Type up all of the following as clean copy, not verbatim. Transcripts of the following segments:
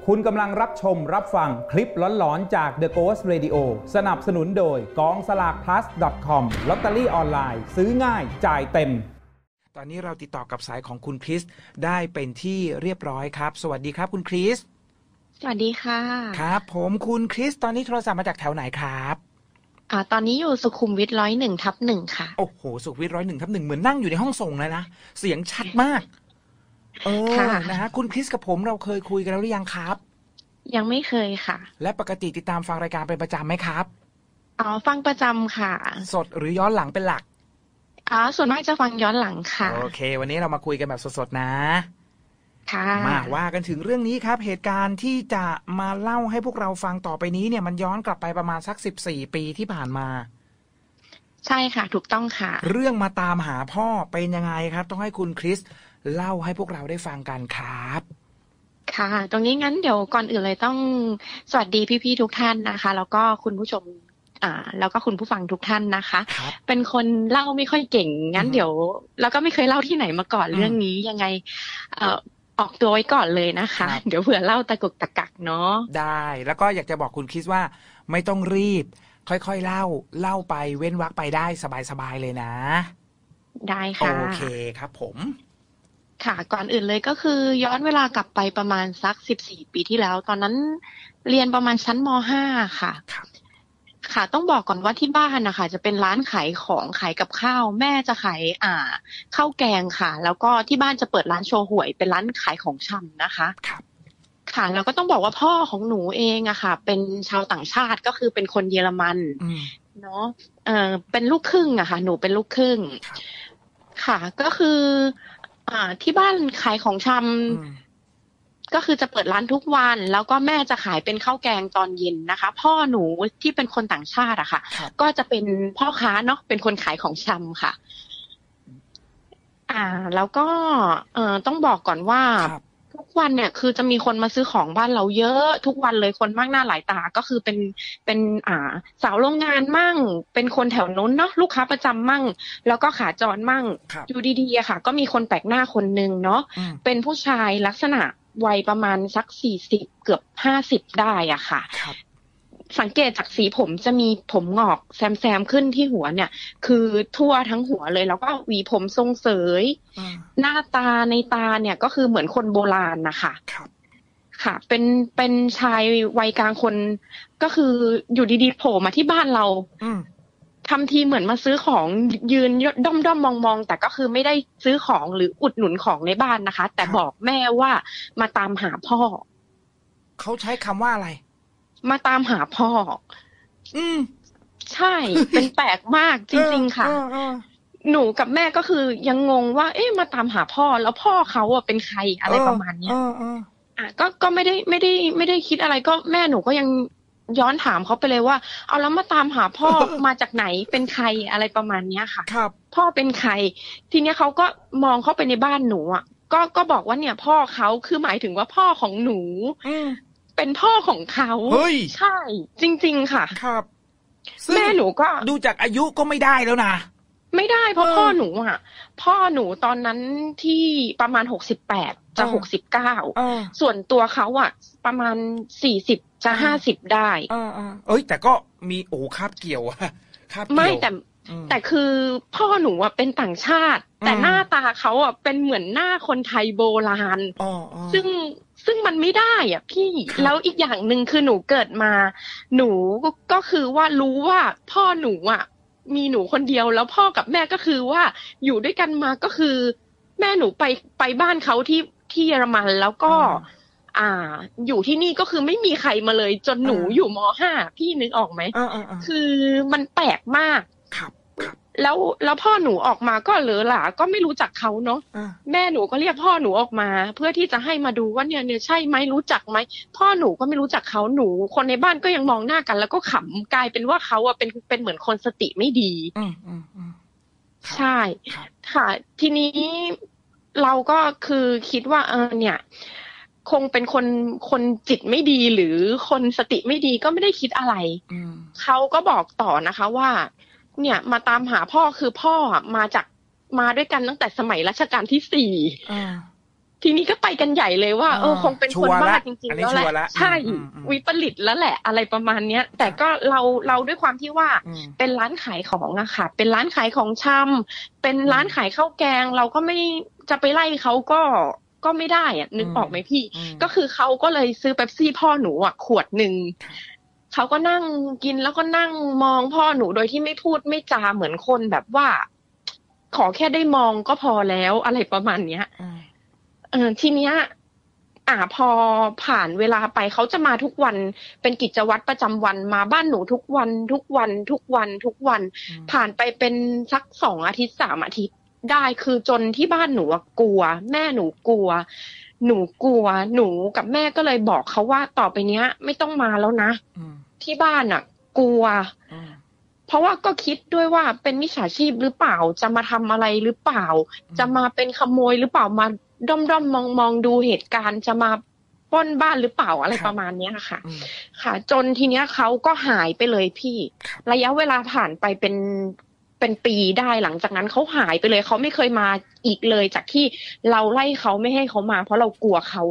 คุณกำลังรับชมรับฟังคลิปหลอนๆจาก The Ghost Radio สนับสนุนโดยกองสลาก plus.com ลอตเตอรี่ออนไลน์ซื้อง่ายจ่ายเต็มตอนนี้เราติดต่อกับสายของคุณคริสได้เป็นที่เรียบร้อยครับสวัสดีครับคุณคริสสวัสดีค่ะครับผมคุณคริสตอนนี้โทรศัพท์มาจากแถวไหนครับตอนนี้อยู่สุขุมวิท101/1ค่ะโอ้โหสุขุมวิท101/1เหมือนนั่งอยู่ในห้องส่งเลยนะเสียงชัดมากนะฮะคุณคริสกับผมเราเคยคุยกันแล้วหรือยังครับยังไม่เคยค่ะและปกติติดตามฟังรายการเป็นประจำไหมครับฟังประจำค่ะสดหรือย้อนหลังเป็นหลักส่วนมากจะฟังย้อนหลังค่ะโอเควันนี้เรามาคุยกันแบบสดๆนะค่ะมาว่ากันถึงเรื่องนี้ครับเหตุการณ์ที่จะมาเล่าให้พวกเราฟังต่อไปนี้เนี่ยมันย้อนกลับไปประมาณสัก14 ปีที่ผ่านมาใช่ค่ะถูกต้องค่ะเรื่องมาตามหาพ่อเป็นยังไงครับต้องให้คุณคริสเล่าให้พวกเราได้ฟังกันครับค่ะตรงนี้งั้นเดี๋ยวก่อนอื่นเลยต้องสวัสดีพี่ๆทุกท่านนะคะแล้วก็คุณผู้ชมแล้วก็คุณผู้ฟังทุกท่านนะคะเป็นคนเล่าไม่ค่อยเก่งงั้นเดี๋ยวแล้วก็ไม่เคยเล่าที่ไหนมาก่อนเรื่องนี้ยังไงออกตัวไว้ก่อนเลยนะคะเดี๋ยวเผื่อเล่าตะกุกตะกักเนาะได้แล้วก็อยากจะบอกคุณคริสว่าไม่ต้องรีบค่อยๆเล่าไปเว้นวรรคไปได้สบายๆเลยนะได้ค่ะโอเคครับผมค่ะก่อนอื่นเลยก็คือย้อนเวลากลับไปประมาณสัก14 ปีที่แล้วตอนนั้นเรียนประมาณชั้นม.5 ค่ะค่ะต้องบอกก่อนว่าที่บ้านนะคะจะเป็นร้านขายของขายกับข้าวแม่จะขายข้าวแกงค่ะแล้วก็ที่บ้านจะเปิดร้านโชห่วยเป็นร้านขายของชำนะคะค่ะแล้วก็ต้องบอกว่าพ่อของหนูเองอะค่ะเป็นชาวต่างชาติก็คือเป็นคนเยอรมันเนาะเป็นลูกครึ่งอะค่ะหนูเป็นลูกครึ่งค่ะก็คือที่บ้านขายของชำก็คือจะเปิดร้านทุกวันแล้วก็แม่จะขายเป็นข้าวแกงตอนเย็นนะคะพ่อหนูที่เป็นคนต่างชาติอะค่ะก็จะเป็นพ่อค้าเนาะเป็นคนขายของชำค่ะแล้วก็ต้องบอกก่อนว่าทุกวันเนี่ยคือจะมีคนมาซื้อของบ้านเราเยอะทุกวันเลยคนมากหน้าหลายตาก็คือเป็นสาวโรงงานมั่งเป็นคนแถวนู้นเนาะลูกค้าประจำมั่งแล้วก็ขาจรมั่งอยู่ดีๆอะค่ะก็มีคนแปลกหน้าคนนึงเนาะเป็นผู้ชายลักษณะวัยประมาณสัก40เกือบ50ได้อ่ะค่ะสังเกตจากสีผมจะมีผมงอกแซมขึ้นที่หัวเนี่ยคือทั่วทั้งหัวเลยแล้วก็หวีผมทรงเสยหน้าตาในตาเนี่ยก็คือเหมือนคนโบราณนะคะค่ะเป็นชายวัยกลางคนก็คืออยู่ดีๆโผล่มาที่บ้านเราทำทีเหมือนมาซื้อของยืนด้อมมองแต่ก็คือไม่ได้ซื้อของหรืออุดหนุนของในบ้านนะคะแต่บอกแม่ว่ามาตามหาพ่อเขาใช้คำว่าอะไรมาตามหาพ่อใช่เป็นแปลกมากจริงๆค่ะหนูกับแม่ก็คือยังงงว่าเอ๊ะมาตามหาพ่อแล้วพ่อเขาเป็นใครอะไรประมาณนี้ก็ไม่ได้คิดอะไรก็แม่หนูก็ยังย้อนถามเขาไปเลยว่าเอาแล้วมาตามหาพ่อ มาจากไหนเป็นใครอะไรประมาณนี้ค่ะพ่อเป็นใครทีเนี้ยเขาก็มองเข้าไปในบ้านหนูก็บอกว่าเนี่ยพ่อเขาคือหมายถึงว่าพ่อของหนูเป็นพ่อของเขาใช่จริงๆค่ะครับแม่หนูก็ดูจากอายุก็ไม่ได้แล้วนะไม่ได้เพราะพ่อหนูพ่อหนูตอนนั้นที่ประมาณ68จะ69ส่วนตัวเขาประมาณ40จะ50ได้แต่ก็มีคาบเกี่ยวคาบเกี่ยวไม่แต่คือพ่อหนูเป็นต่างชาติแต่หน้าตาเขาเป็นเหมือนหน้าคนไทยโบราณซึ่งมันไม่ได้พี่แล้วอีกอย่างหนึ่งคือหนูเกิดมาหนูก็คือว่ารู้ว่าพ่อหนูมีหนูคนเดียวแล้วพ่อกับแม่ก็คือว่าอยู่ด้วยกันมาก็คือแม่หนูไปบ้านเขาที่เยอรมันแล้วก็อยู่ที่นี่ก็คือไม่มีใครมาเลยจนหนูอยู่ม.5 พี่นึกออกไหมคือมันแปลกมากแล้วพ่อหนูออกมาก็เหลือหลาก็ไม่รู้จักเขาเนาะแม่หนูก็เรียกพ่อหนูออกมาเพื่อที่จะให้มาดูว่าเนี่ยใช่ไหมรู้จักไหมพ่อหนูก็ไม่รู้จักเขาหนูคนในบ้านก็ยังมองหน้ากันแล้วก็ขำกลายเป็นว่าเขาเป็นเหมือนคนสติไม่ดีใช่ค่ะทีนี้เราก็คือคิดว่าเนี่ยคงเป็นคนจิตไม่ดีหรือคนสติไม่ดีก็ไม่ได้คิดอะไรเขาก็บอกต่อนะคะว่าเนี่ยมาตามหาพ่อคือพ่อมาด้วยกันตั้งแต่สมัยรัชกาลที่4 ทีนี้ก็ไปกันใหญ่เลยว่าคงเป็นคนบ้าจริงๆแล้วแหละใช่วิปริตแล้วแหละอะไรประมาณเนี้ยแต่ก็เราด้วยความที่ว่าเป็นร้านขายของอะค่ะเป็นร้านขายของชำเป็นร้านขายข้าวแกงเราก็ไม่จะไปไล่เขาก็ไม่ได้อะนึกออกไหมพี่ก็คือเขาก็เลยซื้อเป๊ปซี่พ่อหนูอะขวดหนึ่งเขาก็นั่งกินแล้วก็นั่งมองพ่อหนูโดยที่ไม่พูดไม่จาเหมือนคนแบบว่าขอแค่ได้มองก็พอแล้วอะไรประมาณเนี้ยทีเนี้ยพอผ่านเวลาไปเขาจะมาทุกวันเป็นกิจวัตรประจำวันมาบ้านหนูทุกวันผ่านไปเป็นสัก2 อาทิตย์3 อาทิตย์ได้คือจนที่บ้านหนูกลัวแม่หนูกลัวหนูกับแม่ก็เลยบอกเขาว่าต่อไปเนี้ยไม่ต้องมาแล้วนะที่บ้านกลัวเพราะว่าก็คิดด้วยว่าเป็นมิจฉาชีพหรือเปล่าจะมาทำอะไรหรือเปล่าจะมาเป็นขโมยหรือเปล่ามาด้อมมองดูเหตุการณ์จะมาปล้นบ้านหรือเปล่าอะไรประมาณนี้ค่ะค่ะจนทีเนี้ยเขาก็หายไปเลยพี่ระยะเวลาผ่านไปเป็นปีได้หลังจากนั้นเขาหายไปเลยเขาไม่เคยมาอีกเลยจากที่เราไล่เขาไม่ให้เขามาเพราะเรากลัวเขา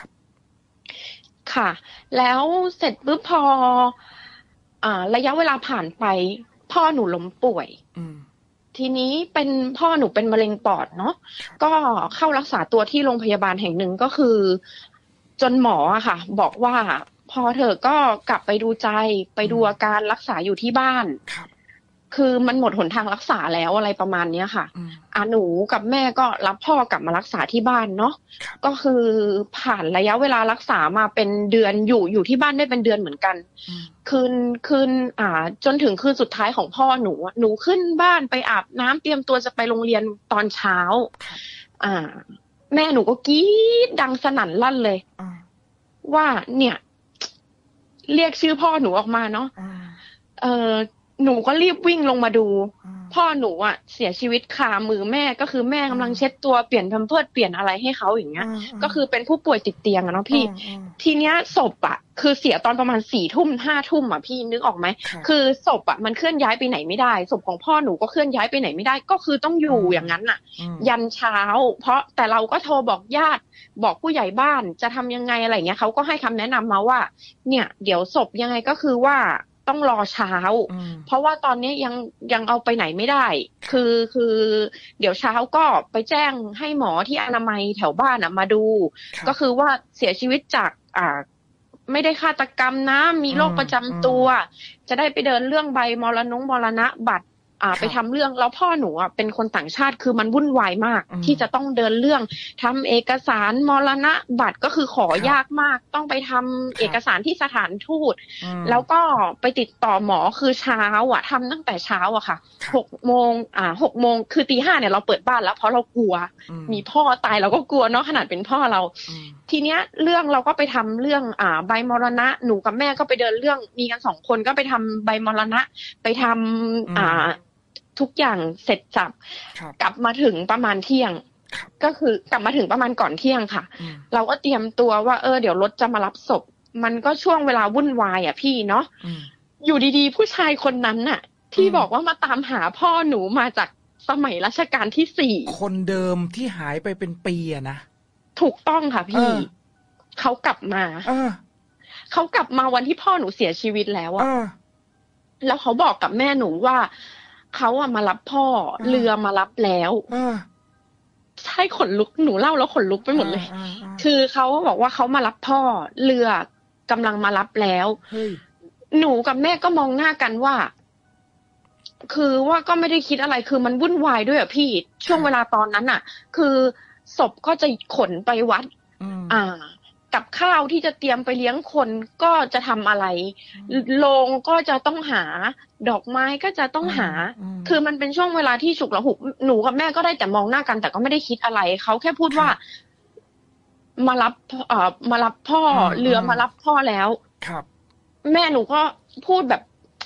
ค่ะแล้วเสร็จปุ๊บพอระยะเวลาผ่านไปพ่อหนูล้มป่วยทีนี้เป็นพ่อหนูเป็นมะเร็งปอดเนาะก็เข้ารักษาตัวที่โรงพยาบาลแห่งหนึ่งก็คือจนหมอค่ะบอกว่าพอเธอก็กลับไปดูใจไปดูอาการรักษาอยู่ที่บ้านคือมันหมดหนทางรักษาแล้วอะไรประมาณนี้ค่ะหนูกับแม่ก็รับพ่อกลับมารักษาที่บ้านเนาะก็คือผ่านระยะเวลารักษามาเป็นเดือนอยู่ที่บ้านได้เป็นเดือนเหมือนกันคืนจนถึงคืนสุดท้ายของพ่อหนูขึ้นบ้านไปอาบน้ำเตรียมตัวจะไปโรงเรียนตอนเช้าแม่หนูก็กรี๊ดดังสนั่นลั่นเลยว่าเนี่ยเรียกชื่อพ่อหนูออกมาเนาะหนูก็รีบวิ่งลงมาดูพ่อหนูเสียชีวิตคามือแม่ก็คือแม่กำลังเช็ดตัวเปลี่ยนแพมเพิร์สเปลี่ยนอะไรให้เขาอย่างเงี้ยก็คือเป็นผู้ป่วยติดเตียงเนาะพี่ทีเนี้ยศพคือเสียตอนประมาณ4 ทุ่ม5 ทุ่มพี่นึกออกไหมคือศพมันเคลื่อนย้ายไปไหนไม่ได้ศพของพ่อหนูก็เคลื่อนย้ายไปไหนไม่ได้ก็คือต้องอยู่อย่างนั้นยันเช้าเพราะแต่เราก็โทรบอกญาติบอกผู้ใหญ่บ้านจะทำยังไงอะไรเงี้ยเขาก็ให้คำแนะนำมาว่าเนี่ยเดี๋ยวศพยังไงก็คือว่าต้องรอเช้าเพราะว่าตอนนี้ยังเอาไปไหนไม่ได้คือเดี๋ยวเช้าก็ไปแจ้งให้หมอที่อนามัยแถวบ้านมาดูก็คือว่าเสียชีวิตจากไม่ได้ฆาตกรรมนะมีโรคประจำตัวจะได้ไปเดินเรื่องใบมรณะบัตรไปทำเรื่องแล้วพ่อหนูเป็นคนต่างชาติคือมันวุ่นวายมากที่จะต้องเดินเรื่องทำเอกสารมรณะบัตรก็คือขอยากมากต้องไปทำเอกสารที่สถานทูตแล้วก็ไปติดต่อหมอคือเช้าทำตั้งแต่เช้าค่ะ6 โมง6 โมงคือตี 5เนี่ยเราเปิดบ้านแล้วเพราะเรากลัวมีพ่อตายเราก็กลัวเนาะขนาดเป็นพ่อเราทีเนี้ยเรื่องเราก็ไปทำเรื่องใบมรณะหนูกับแม่ก็ไปเดินเรื่องมีกัน2 คนก็ไปทำใบมรณะไปทำทุกอย่างเสร็จสับกลับมาถึงประมาณเที่ยงก็คือกลับมาถึงประมาณก่อนเที่ยงค่ะเราก็เตรียมตัวว่าเดี๋ยวรถจะมารับศพมันก็ช่วงเวลาวุ่นวายพี่เนาะอยู่ดีๆผู้ชายคนนั้นที่บอกว่ามาตามหาพ่อหนูมาจากสมัยรัชกาลที่4 คนเดิมที่หายไปเป็นปีนะถูกต้องค่ะพี่เขากลับมาเขากลับมาวันที่พ่อหนูเสียชีวิตแล้วแล้วเขาบอกกับแม่หนูว่าเขามารับพ่อเรือมารับแล้วใช่ขนลุกหนูเล่าแล้วขนลุกไปหมดเลยคือเขาบอกว่าเขามารับพ่อเรือกำลังมารับแล้วหนูกับแม่ก็มองหน้ากันว่าคือว่าก็ไม่ได้คิดอะไรคือมันวุ่นวายด้วยพี่ช่วงเวลาตอนนั้นคือศพก็จะขนไปวัดกับข้าวที่จะเตรียมไปเลี้ยงคนก็จะทำอะไรโรงก็จะต้องหาดอกไม้ก็จะต้องหาคือมันเป็นช่วงเวลาที่ฉุกละหุกหนูกับแม่ก็ได้แต่มองหน้ากันแต่ก็ไม่ได้คิดอะไรเขาแค่พูดว่ามารับพ่อเรือมารับพ่อแล้วครับแม่หนูก็พูดแบบ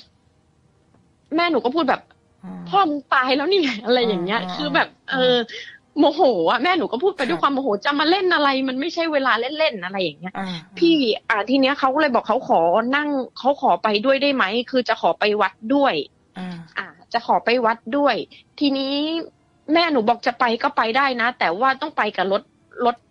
พ่อมึงตายแล้วนี่อะไรอย่างเงี้ยคือแบบโมโหแม่หนูก็พูดไปด้วยความโมโหจะมาเล่นอะไรมันไม่ใช่เวลาเล่นๆอะไรอย่างเงี้ยพี่ทีเนี้ยเขาก็เลยบอกเขาขอนั่งเขาขอไปด้วยได้ไหมคือจะขอไปวัดด้วยจะขอไปวัดด้วยทีนี้แม่หนูบอกจะไปก็ไปได้นะแต่ว่าต้องไปกับรถ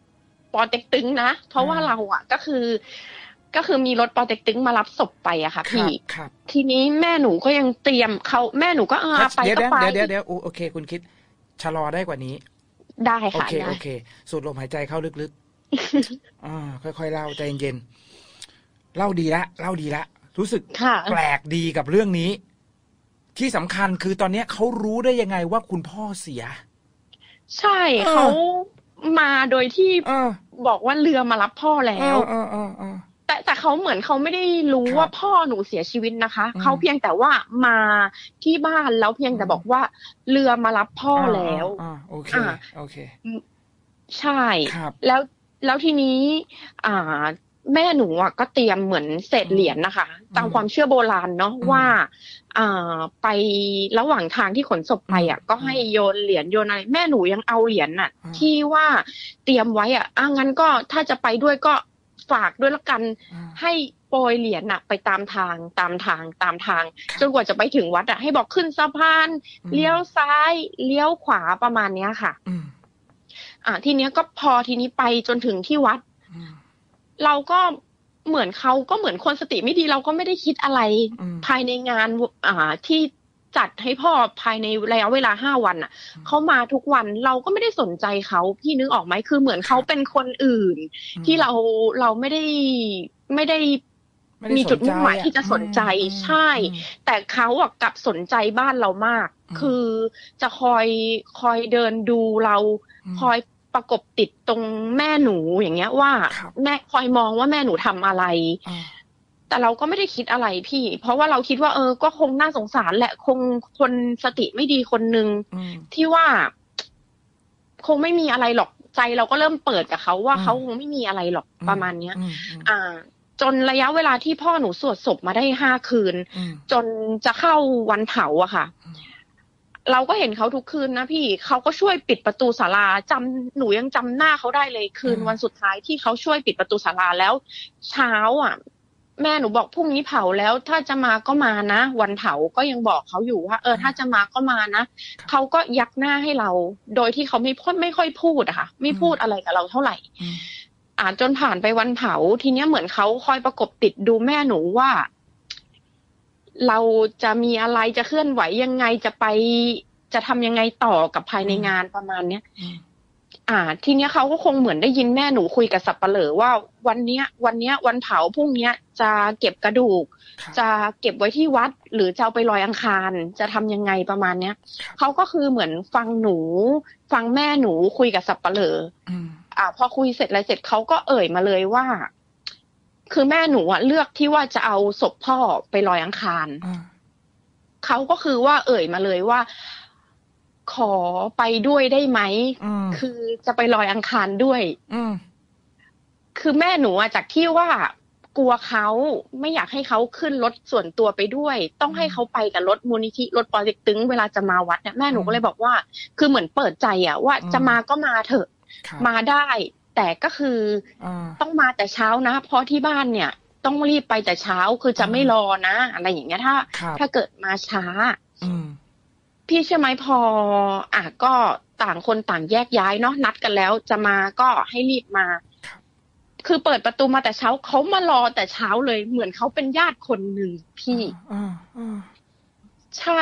ปอเต็กตึงนะเพราะว่าเราอ่ะก็คือมีรถปอเต็กตึงมารับศพไปอะค่ะพี่ทีนี้แม่หนูก็ยังเตรียมเขาแม่หนูก็ไปก็ไปเดี๋ยวโอเคคุณคิดชะลอได้กว่านี้ได้ค่ะโอเคสูดลมหายใจเข้าลึกๆค่อยๆเล่าใจเย็นๆเล่าดีละรู้สึกแปลกดีกับเรื่องนี้ที่สำคัญคือตอนนี้เขารู้ได้ยังไงว่าคุณพ่อเสียใช่เขามาโดยที่บอกว่าเรือมารับพ่อแล้วแต่เขาเหมือนเขาไม่ได้รู้ว่าพ่อหนูเสียชีวิตนะคะเขาเพียงแต่ว่ามาที่บ้านแล้วเพียงแต่บอกว่าเรือมารับพ่อแล้วโอเคใช่แล้วทีนี้แม่หนูอ่ะก็เตรียมเหมือนเศษเหรียญนะคะตามความเชื่อโบราณเนาะว่าไประหว่างทางที่ขนศพไปอ่ะก็ให้โยนเหรียญโยนอะไรแม่หนูยังเอาเหรียญน่ะที่ว่าเตรียมไว้อ่ะงั้นก็ถ้าจะไปด้วยก็ฝากด้วยละกันให้โปรยเหรียญน่ะไปตามทางจนกว่าจะไปถึงวัดอ่ะให้บอกขึ้นสะพานเลี้ยวซ้ายเลี้ยวขวาประมาณเนี้ยค่ะทีเนี้ยก็พอทีนี้ไปจนถึงที่วัดเราก็เหมือนเขาก็เหมือนคนสติไม่ดีเราก็ไม่ได้คิดอะไรภายในงานที่จัดให้พ่อภายในระยะเวลา5 วันอ่ะเขามาทุกวันเราก็ไม่ได้สนใจเขาพี่นึกออกไหมคือเหมือนเขาเป็นคนอื่นที่เราไม่ได้มีจุดมุ่งหมายที่จะสนใจใช่แต่เขาอะกลับสนใจบ้านเรามากคือจะคอยเดินดูเราคอยประกบติดตรงแม่หนูอย่างเงี้ยว่าแม่คอยมองว่าแม่หนูทำอะไรแต่เราก็ไม่ได้คิดอะไรพี่เพราะว่าเราคิดว่าก็คงน่าสงสารแหละคงคนสติไม่ดีคนนึงที่ว่าคงไม่มีอะไรหรอกใจเราก็เริ่มเปิดกับเขาว่าเขาคงไม่มีอะไรหรอกประมาณเนี้ยจนระยะเวลาที่พ่อหนูสวดศพมาได้5 คืนจนจะเข้าวันเผาอะค่ะเราก็เห็นเขาทุกคืนนะพี่เขาก็ช่วยปิดประตูศาลาหนูยังจำหน้าเขาได้เลยคืนวันสุดท้ายที่เขาช่วยปิดประตูศาลาแล้วเช้าอ่ะแม่หนูบอกพรุ่งนี้เผาแล้วถ้าจะมาก็มานะวันเผาก็ยังบอกเขาอยู่ว่าถ้าจะมาก็มานะเขาก็ยักหน้าให้เราโดยที่เขาไม่ค่อยพูดอะค่ะไม่พูดอะไรกับเราเท่าไหร่จนผ่านไปวันเผาทีเนี้ยเหมือนเขาคอยประกบติดดูแม่หนูว่าเราจะมีอะไรจะเคลื่อนไหวยังไงจะทำยังไงต่อกับภายในงานประมาณเนี้ยทีเนี้ยเขาก็คงเหมือนได้ยินแม่หนูคุยกับสับปะเหร่อว่าวันเนี้ยวันเผาพรุ่งเนี้ยจะเก็บกระดูกจะเก็บไว้ที่วัดหรือจะเอาไปลอยอังคารจะทำยังไงประมาณเนี้ยเขาก็คือเหมือนฟังแม่หนูคุยกับสับปะเหร่อพอคุยเสร็จอะไรเสร็จเขาก็เอ่ยมาเลยว่าคือแม่หนูเลือกที่ว่าจะเอาศพพ่อไปลอยอังคารเขาก็คือว่าเอ่ยมาเลยว่าขอไปด้วยได้ไหมคือจะไปลอยอังคารด้วยคือแม่หนูจากที่ว่ากลัวเขาไม่อยากให้เขาขึ้นรถส่วนตัวไปด้วยต้องให้เขาไปกับรถมูลนิธิรถปอเต็กตึงเวลาจะมาวัดเนี่ยแม่หนูก็เลยบอกว่าคือเหมือนเปิดใจว่าจะมาก็มาเถอะมาได้แต่ก็คือต้องมาแต่เช้านะเพราะที่บ้านเนี่ยต้องรีบไปแต่เช้าคือจะไม่รอนะอะไรอย่างเงี้ยถ้าเกิดมาช้าพี่เชื่อไหมพอก็ต่างคนต่างแยกย้ายเนาะนัดกันแล้วจะมาก็ให้รีบมาคือเปิดประตูมาแต่เช้าเขามารอแต่เช้าเลยเหมือนเขาเป็นญาติคนหนึ่งพี่ใช่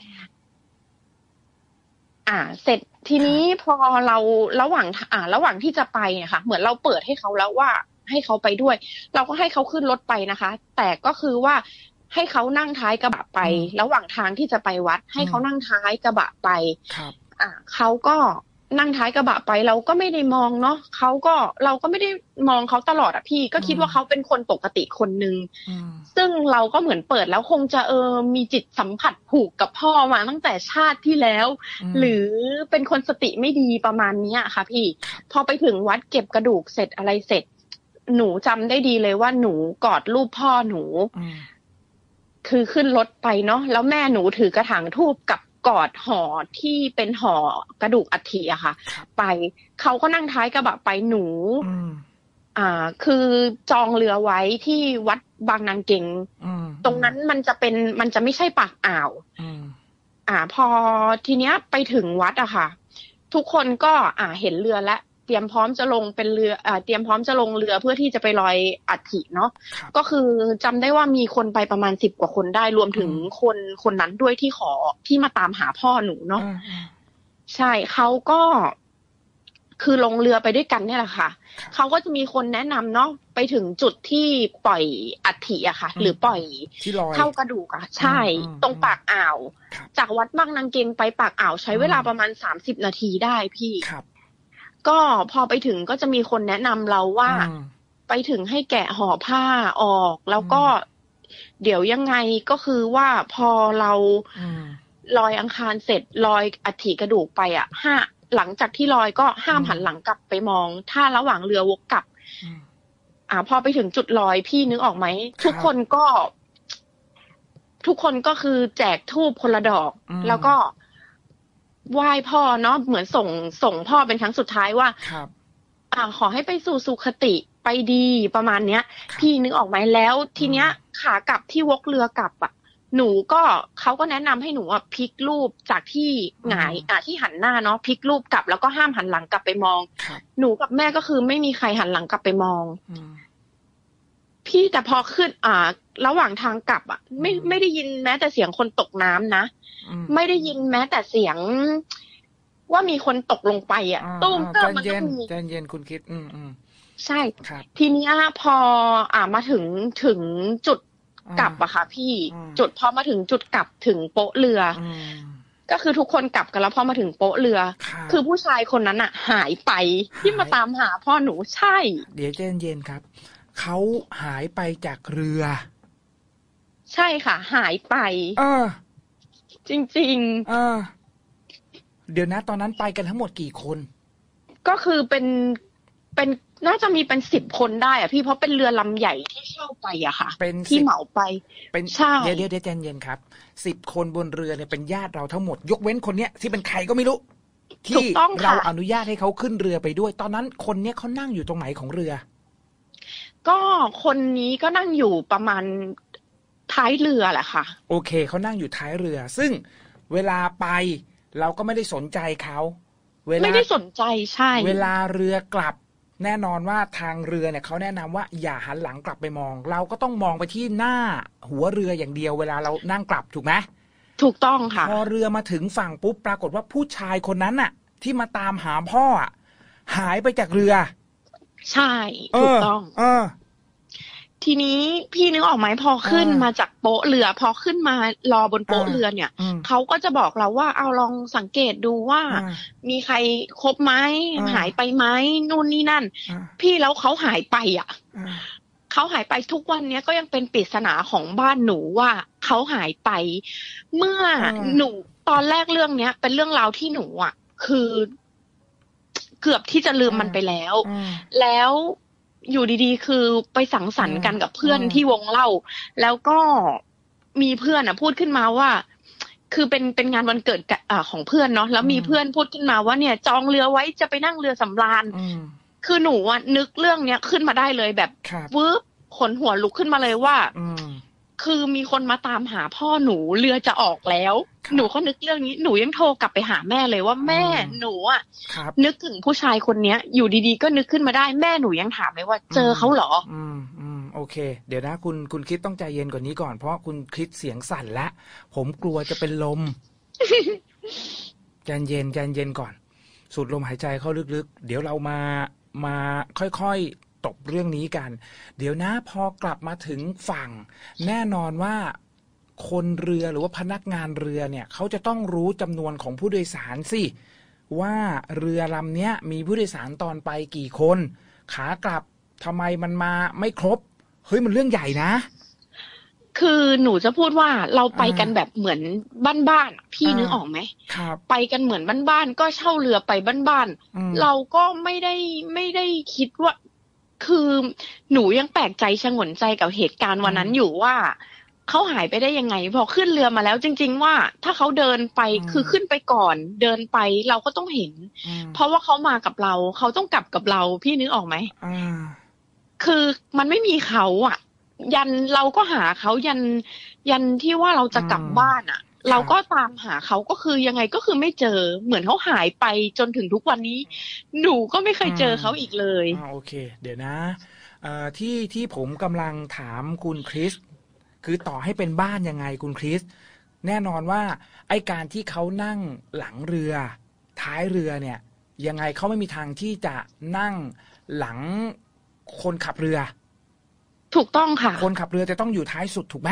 เสร็จทีนี้พอเราระหว่างที่จะไปเนี่ยค่ะเหมือนเราเปิดให้เขาแล้วว่าให้เขาไปด้วยเราก็ให้เขาขึ้นรถไปนะคะแต่ก็คือว่าให้เขานั่งท้ายกระบะไประหว่างทางที่จะไปวัดให้เขานั่งท้ายกระบะไปเขาก็นั่งท้ายกระบะไปเราก็ไม่ได้มองเนาะเราก็ไม่ได้มองเขาตลอดพี่ก็คิดว่าเขาเป็นคนปกติคนนึงซึ่งเราก็เหมือนเปิดแล้วคงจะมีจิตสัมผัสผูกกับพ่อมาตั้งแต่ชาติที่แล้วหรือเป็นคนสติไม่ดีประมาณนี้ค่ะพี่พอไปถึงวัดเก็บกระดูกเสร็จอะไรเสร็จหนูจำได้ดีเลยว่าหนูกอดรูปพ่อหนูคือขึ้นรถไปเนาะแล้วแม่หนูถือกระถางธูปกับกอดห่อที่เป็นห่อกระดูกอัฐิอะค่ะไปเขาก็นั่งท้ายกระบะไปหนูคือจองเรือไว้ที่วัดบางนางเก่งตรงนั้นมันจะไม่ใช่ปากอ่าวพอทีเนี้ยไปถึงวัดอะค่ะทุกคนก็เห็นเรือแล้วเตรียมพร้อมจะลงเป็นเรือเตรียมพร้อมจะลงเรือเพื่อที่จะไปลอยอัฐิเนาะก็คือจำได้ว่ามีคนไปประมาณ10 กว่าคนได้รวมถึงคนนั้นด้วยที่มาตามหาพ่อหนูเนาะใช่เขาก็คือลงเรือไปด้วยกันเนี่ยแหละค่ะเขาก็จะมีคนแนะนำเนาะไปถึงจุดที่ปล่อยอัฐิอะค่ะหรือปล่อยเท่ากระดูกอะใช่ตรงปากอ่าวจากวัดบางนางเกงไปปากอ่าวใช้เวลาประมาณ30 นาทีได้พี่ก็พอไปถึงก็จะมีคนแนะนำเราว่าไปถึงให้แกะห่อผ้าออกแล้วก็เดี๋ยวยังไงก็คือว่าพอเราลอยอังคารเสร็จลอยอัฐิกระดูกไปอะหลังจากที่ลอยก็ห้ามหันหลังกลับไปมองถ้าระหว่างเรือวกกลับพอไปถึงจุดลอยพี่นึกออกไหมทุกคนก็คือแจกธูปคนละดอกแล้วก็ไหว้พ่อเนาะเหมือนส่งพ่อเป็นครั้งสุดท้ายว่าขอให้ไปสู่สุคติไปดีประมาณเนี้ยพี่นึกออกไหมแล้วทีเนี้ยขากลับที่วกเรือกลับอ่ะหนูก็เขาก็แนะนำให้หนูพลิกรูปจากที่หงายที่หันหน้าเนาะพลิกรูปกลับแล้วก็ห้ามหันหลังกลับไปมองหนูกับแม่ก็คือไม่มีใครหันหลังกลับไปมองพี่แต่พอขึ้นระหว่างทางกลับไม่ได้ยินแม้แต่เสียงคนตกน้ำนะไม่ได้ยินแม้แต่เสียงว่ามีคนตกลงไปตุ้มก็มันก็มีใจเย็นคุณคิดใช่ทีนี้พอมาถึงจุดกลับอะค่ะพี่จุดพอมาถึงจุดกลับถึงโป๊ะเรือก็คือทุกคนกลับกันแล้วพอมาถึงโป๊ะเรือคือผู้ชายคนนั้นหายไปที่มาตามหาพ่อหนูใช่เดี๋ยวใจเย็นครับเขาหายไปจากเรือใช่ค่ะหายไปจริงๆเดี๋ยวนะตอนนั้นไปกันทั้งหมดกี่คนก็คือเป็นน่าจะมีเป็น10 คนได้พี่เพราะเป็นเรือลำใหญ่ที่เช่าไปอะค่ะที่เหมาไปเป็นใช่เดี๋ยวใจเย็นครับ10 คนบนเรือเนี่ยเป็นญาติเราทั้งหมดยกเว้นคนเนี้ยที่เป็นใครก็ไม่รู้ที่เราอนุญาตให้เขาขึ้นเรือไปด้วยตอนนั้นคนเนี้ยเขานั่งอยู่ตรงไหนของเรือก็คนนี้ก็นั่งอยู่ประมาณท้ายเรือแหละค่ะโอเคเขานั่งอยู่ท้ายเรือซึ่งเวลาไปเราก็ไม่ได้สนใจเขาไม่ได้สนใจใช่เวลาเรือกลับแน่นอนว่าทางเรือเนี่ยเขาแนะนำว่าอย่าหันหลังกลับไปมองเราก็ต้องมองไปที่หน้าหัวเรืออย่างเดียวเวลาเรานั่งกลับถูกไหมถูกต้องค่ะพอเรือมาถึงฝั่งปุ๊บปรากฏว่าผู้ชายคนนั้นน่ะที่มาตามหาพ่อหายไปจากเรือใช่ถูกต้องทีนี้พี่นึกออกไหมพอขึ้นมาจากโป๊ะเรือพอขึ้นมารอบนโป๊ะเรือเนี่ยเขาก็จะบอกเราว่าเอาลองสังเกตดูว่ามีใครครบไหมหายไปไหมนู่นนี่นั่นพี่แล้วเขาหายไปเขาหายไปทุกวันนี้ก็ยังเป็นปริศนาของบ้านหนูว่าเขาหายไปเมื่อหนูตอนแรกเรื่องเนี้ยเป็นเรื่องราวที่หนูคือเกือบที่จะลืมมันไปแล้วอยู่ดีๆคือไปสังสรรค์กันกับเพื่อนที่วงเล่าแล้วก็มีเพื่อนพูดขึ้นมาว่าคือเป็นงานวันเกิดของเพื่อนเนาะแล้วมีเพื่อนพูดขึ้นมาว่าเนี่ยจองเรือไว้จะไปนั่งเรือสำราญคือหนูนึกเรื่องเนี้ยขึ้นมาได้เลยแบบวืบขนหัวลุกขึ้นมาเลยว่าคือมีคนมาตามหาพ่อหนูเรือจะออกแล้วหนูก็นึกเรื่องนี้หนูยังโทรกลับไปหาแม่เลยว่าแม่หนูนึกถึงผู้ชายคนเนี้ยอยู่ดีๆก็นึกขึ้นมาได้แม่หนูยังถามเลยว่าเจอเขาเหรอโอเคเดี๋ยวนะคุณคิดต้องใจเย็นกว่านี้ก่อนเพราะคุณคิดเสียงสั่นแล้วผมกลัวจะเป็นลม ใจเย็นก่อนสูดลมหายใจเข้าลึกๆเดี๋ยวเรามาค่อยๆตบเรื่องนี้กันเดี๋ยวนะพอกลับมาถึงฝั่งแน่นอนว่าคนเรือหรือว่าพนักงานเรือเนี่ยเขาจะต้องรู้จำนวนของผู้โดยสารสิว่าเรือลำนี้มีผู้โดยสารตอนไปกี่คนขากลับทำไมมันมาไม่ครบเฮ้ยมันเรื่องใหญ่นะคือหนูจะพูดว่าเราไปกันแบบเหมือนบ้านๆพี่นึกออกไหมไปกันเหมือนบ้านๆก็เช่าเรือไปบ้านๆเราก็ไม่ได้คิดว่าคือหนูยังแปลกใจชงนใจกับเหตุการณ์วันนั้นอยู่ว่าเขาหายไปได้ยังไงพอขึ้นเรือมาแล้วจริงๆว่าถ้าเขาเดินไปคือขึ้นไปก่อนเดินไปเราก็ต้องเห็นเพราะว่าเขามากับเราเขาต้องกลับกับเราพี่นึกออกไหมคือมันไม่มีเขายันเราก็หาเขายันที่ว่าเราจะกลับบ้านเราก็ตามหาเขาก็คือยังไงก็คือไม่เจอเหมือนเขาหายไปจนถึงทุกวันนี้หนูก็ไม่เคยเจอเขาอีกเลยโอเคเดี๋ยวนะที่ผมกำลังถามคุณคริสคือต่อให้เป็นบ้านยังไงคุณคริสแน่นอนว่าไอการที่เขานั่งหลังเรือท้ายเรือเนี่ยยังไงเขาไม่มีทางที่จะนั่งหลังคนขับเรือถูกต้องค่ะคนขับเรือจะต้องอยู่ท้ายสุดถูกไหม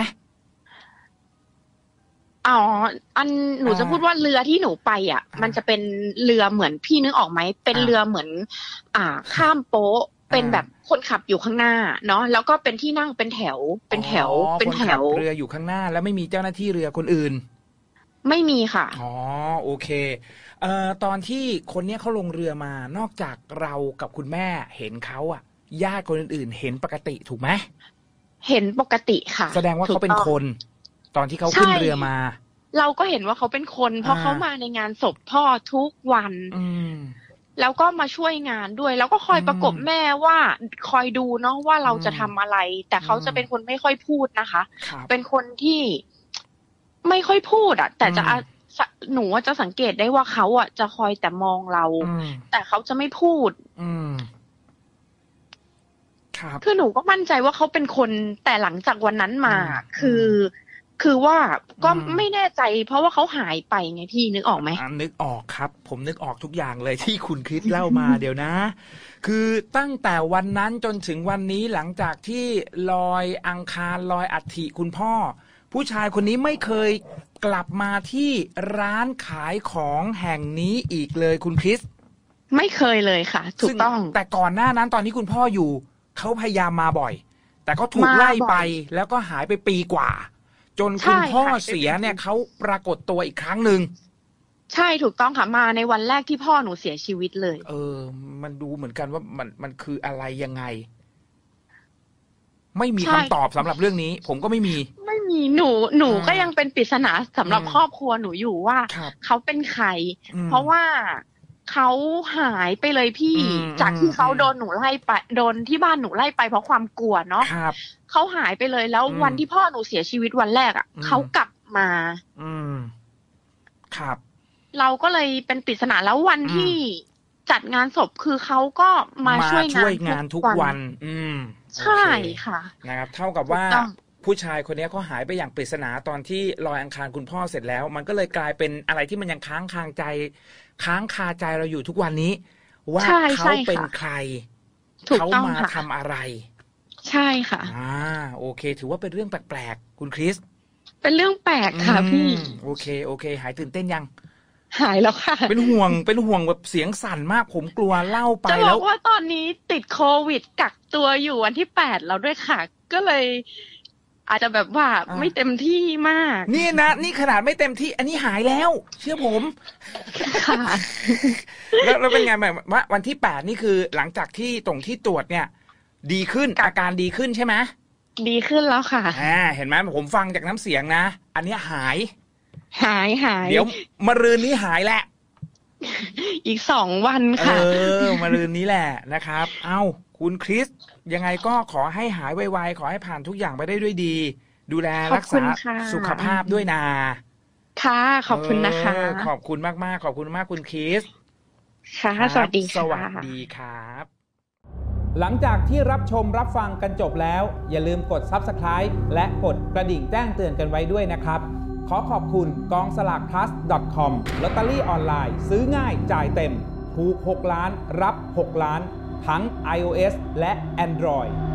หนูจะพูดว่าเรือที่หนูไปมันจะเป็นเรือเหมือนพี่นึกออกไหมเป็นเรือเหมือนข้ามโป๊ะเป็นแบบคนขับอยู่ข้างหน้าเนาะแล้วก็เป็นที่นั่งเป็นแถวเป็นแถวเป็นแถวเรืออยู่ข้างหน้าแล้วไม่มีเจ้าหน้าที่เรือคนอื่นไม่มีค่ะโอเคตอนที่คนนี้เขาลงเรือมานอกจากเรากับคุณแม่เห็นเขาญาติคนอื่นๆเห็นปกติถูกไหมเห็นปกติค่ะแสดงว่าเขาเป็นคนตอนที่เขาขึ้นเรือมาเราก็เห็นว่าเขาเป็นคนเพราะเขามาในงานศพพ่อทุกวันแล้วก็มาช่วยงานด้วยแล้วก็คอยประกบแม่ว่าคอยดูเนาะว่าเราจะทำอะไรแต่เขาจะเป็นคนไม่ค่อยพูดนะคะเป็นคนที่ไม่ค่อยพูดแต่จะหนูจะสังเกตได้ว่าเขาจะคอยแต่มองเราแต่เขาจะไม่พูดคือหนูก็มั่นใจว่าเขาเป็นคนแต่หลังจากวันนั้นมาคือว่าก็ไม่แน่ใจเพราะว่าเขาหายไปไงพี่นึกออกไหมนึกออกครับผมนึกออกทุกอย่างเลยที่คุณคริสเล่ามา เดี๋ยวนะคือตั้งแต่วันนั้นจนถึงวันนี้หลังจากที่ลอยอังคารลอยอัฐิคุณพ่อผู้ชายคนนี้ไม่เคยกลับมาที่ร้านขายของแห่งนี้อีกเลยคุณคริสไม่เคยเลยค่ะถูกต้องแต่ก่อนหน้านั้นตอนที่คุณพ่ออยู่เขาพยายามมาบ่อยแต่ก็ถูกไล่ไปแล้วก็หายไปปีกว่าจนคุณพ่อเสียเนี่ยเขาปรากฏตัวอีกครั้งหนึ่งใช่ถูกต้องค่ะมาในวันแรกที่พ่อหนูเสียชีวิตเลยมันดูเหมือนกันว่ามันคืออะไรยังไงไม่มีคำตอบสำหรับเรื่องนี้ผมก็ไม่มีหนูก็ยังเป็นปริศนาสำหรับครอบครัวหนูอยู่ว่าเขาเป็นใครเพราะว่าเขาหายไปเลยพี่จากที่เขาโดนหนูไล่ไปโดนที่บ้านหนูไล่ไปเพราะความกลัวเนาะเขาหายไปเลยแล้ววันที่พ่อหนูเสียชีวิตวันแรกเขากลับมาครับเราก็เลยเป็นปริศนาแล้ววันที่จัดงานศพคือเขาก็มาช่วยงานทุกวันใช่ค่ะนะครับเท่ากับว่าผู้ชายคนนี้เขาหายไปอย่างปริศนาตอนที่ลอยอังคารคุณพ่อเสร็จแล้วมันก็เลยกลายเป็นอะไรที่มันยังค้างคาใจเราอยู่ทุกวันนี้ว่าเขาเป็นใครเขามาทำอะไรใช่ค่ะโอเคถือว่าเป็นเรื่องแปลกๆคุณคริสเป็นเรื่องแปลกค่ะพี่โอเคหายตื่นเต้นยังหายแล้วค่ะเป็นห่วงแบบเสียงสั่นมากผมกลัวเล่าไปแล้วจะบอกว่าตอนนี้ติดโควิดกักตัวอยู่วันที่8แล้วด้วยค่ะก็เลยอาจจะแบบว่าไม่เต็มที่มากนี่ขนาดไม่เต็มที่อันนี้หายแล้วเชื่อผมค่ะแล้วเป็นไงแบบว่าวันที่8นี่คือหลังจากที่ตรงที่ตรวจเนี่ยดีขึ้นอาการดีขึ้นใช่ไหมดีขึ้นแล้วค่ะเห็นไหมผมฟังจากน้ำเสียงนะอันนี้หายเดี๋ยวมะรืนนี้หายแหละอีก2 วันค่ะมะรืนนี้แหละนะครับเอ้าคุณคริสยังไงก็ขอให้หายไวๆขอให้ผ่านทุกอย่างไปได้ด้วยดีดูแลรักษาสุขภาพด้วยนะค่ะขอบคุณนะคะขอบคุณมากๆขอบคุณมากคุณคริสค่ะสวัสดีค่ะสวัสดีครับหลังจากที่รับชมรับฟังกันจบแล้วอย่าลืมกด Subscribe และกดกระดิ่งแจ้งเตือนกันไว้ด้วยนะครับขอขอบคุณกองสลาก plus.com ลอตเตอรี่ออนไลน์ซื้อง่ายจ่ายเต็มถูก6 ล้านรับ6 ล้านทั้ง iOS และ Android